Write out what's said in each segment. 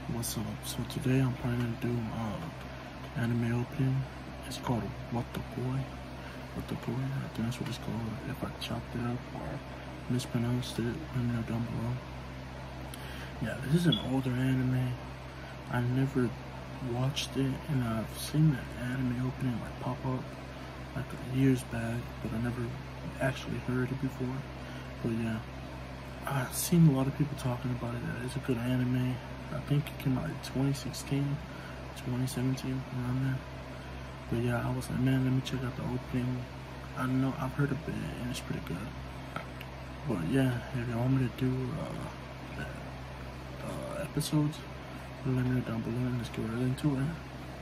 What's up? So today I'm planning to do anime opening. It's called Wotakoi. Wotakoi, I think that's what it's called. If I chopped it up or mispronounced it, let me know down below. Yeah, this is an older anime. I never watched it, and I've seen the anime opening like pop up like years back, but I never actually heard it before. But yeah, I've seen a lot of people talking about it. It's a good anime. I think it came out in 2016, 2017, around there. But yeah, I was like, man, let me check out the opening. I know I've heard of it and it's pretty good. But yeah, if you want me to do episodes, let me know down below and let's get right into it.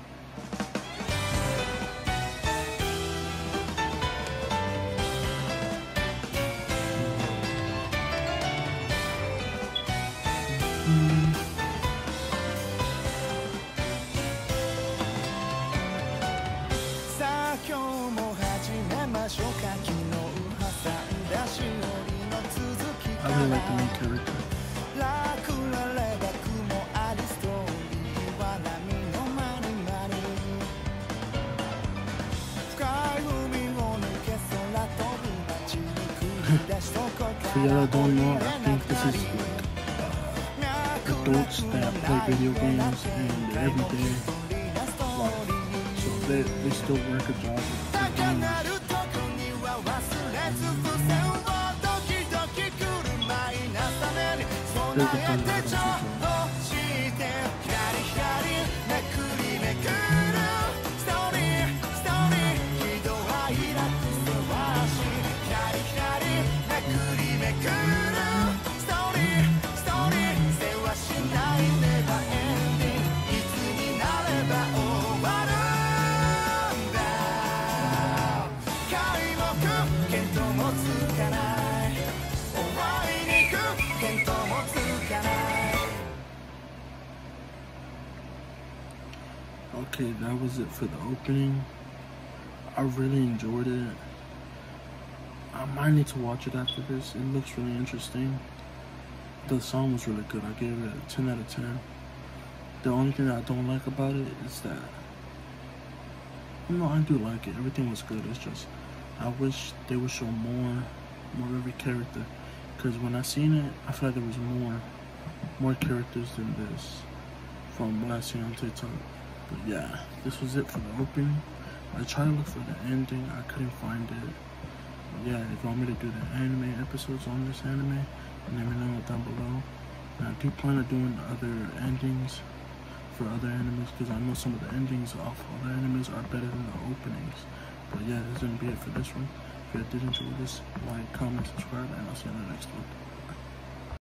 I really like the main character. For y'all that don't know, I think this is like adults that play video games in their everyday life. So they still work a job with their games. There's the fun that Okay, that was it for the opening. I really enjoyed it. I might need to watch it after this. It looks really interesting. The song was really good. I gave it a 10 out of 10. The only thing that I don't like about it is that, no, I do like it. Everything was good. It's just, I wish they would show more of every character. Because when I seen it, I feel like there was more characters than this from what I seen on TikTok. But yeah, this was it for the opening. I tried to look for the ending. I couldn't find it. But yeah, if you want me to do the anime episodes on this anime, let me know down below. And I do plan on doing other endings for other animes, because I know some of the endings of other animes are better than the openings. But yeah, this is going to be it for this one. If you did enjoy this, like, comment, subscribe, and I'll see you in the next one.